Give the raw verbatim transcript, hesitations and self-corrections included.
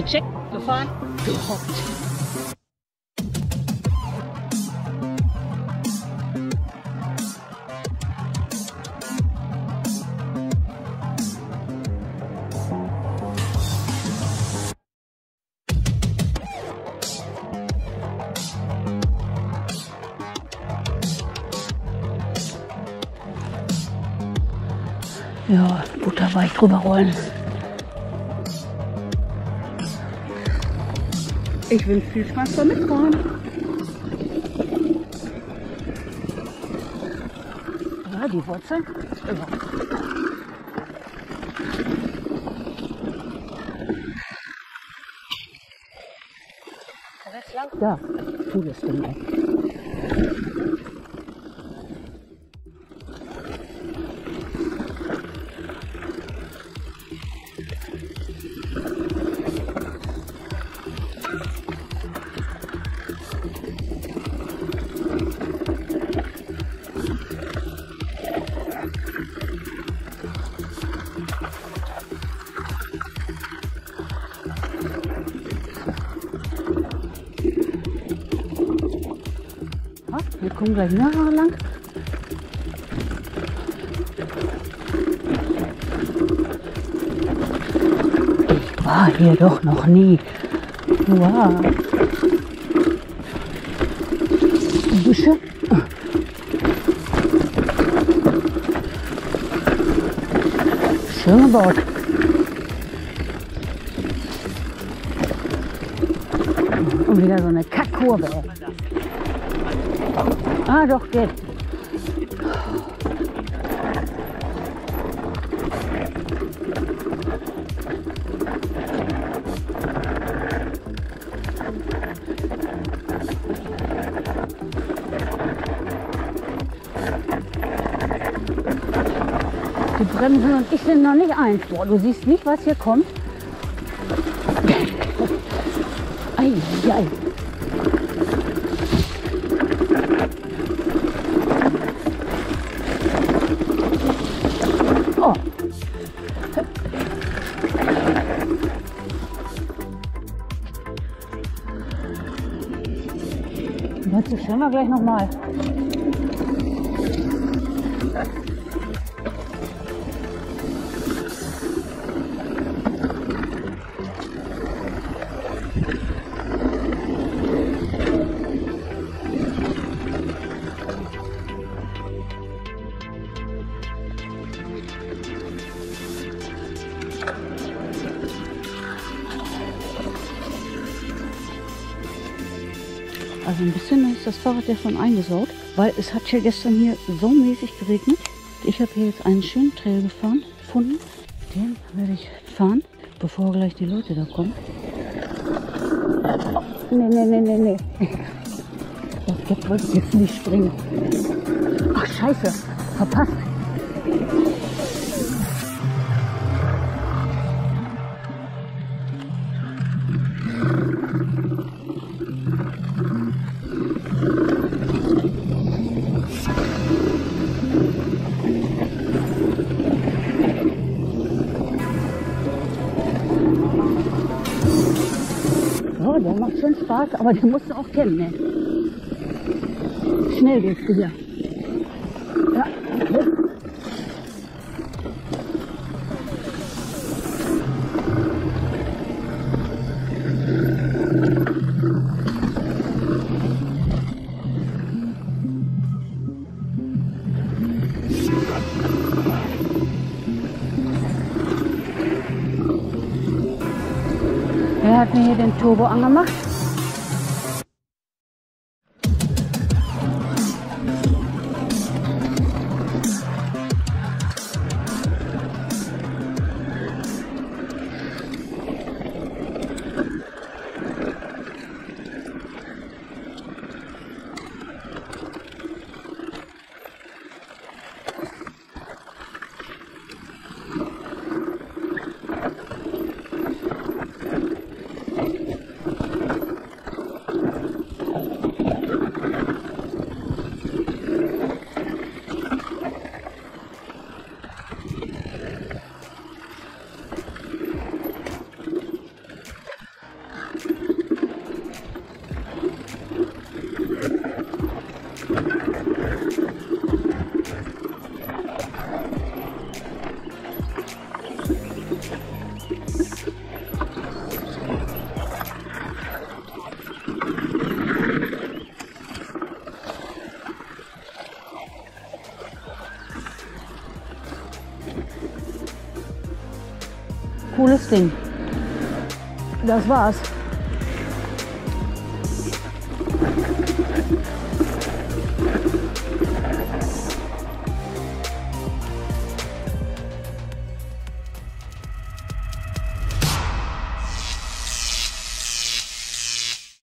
Gecheckt, gefahren, gehockt. Ja, butterweich drüber rollen. Ich wünsche viel Spaß beim Mitfahren. Ja, die Wurzeln. Ja. Da, cooles Ding, ey. Wir kommen gleich nachher lang. Ich war hier doch noch nie. Wow. Büsche. Schön gebaut. Und wieder so eine Kackkurve. Ah, doch, geht. Die Bremsen und ich sind noch nicht eins. Boah, du siehst nicht, was hier kommt. Ei, ei. Oh. Jetzt schauen wir gleich noch mal. Also ein bisschen ist das Fahrrad ja schon eingesaut, weil es hat ja gestern hier so mäßig geregnet. Ich habe hier jetzt einen schönen Trail gefahren, gefunden. Den werde ich fahren, bevor gleich die Leute da kommen. Oh, nee, nee, nee, nee, nee. Das wollte ich jetzt nicht springen. Ach, scheiße, verpasst. So, der macht schon Spaß, aber den musst du auch kennen, ne? Schnell geht's hier. Ja, okay. Wer hat mir hier den Turbo angemacht? cooles Ding. Das war's.